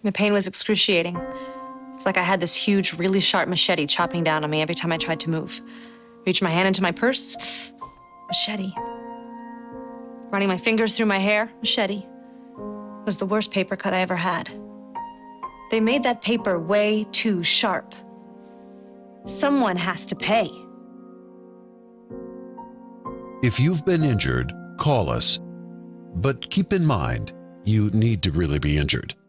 The pain was excruciating. It's like I had this huge, really sharp machete chopping down on me every time I tried to move. Reach my hand into my purse, machete. Running my fingers through my hair, machete. It was the worst paper cut I ever had. They made that paper way too sharp. Someone has to pay. If you've been injured, call us. But keep in mind, you need to really be injured.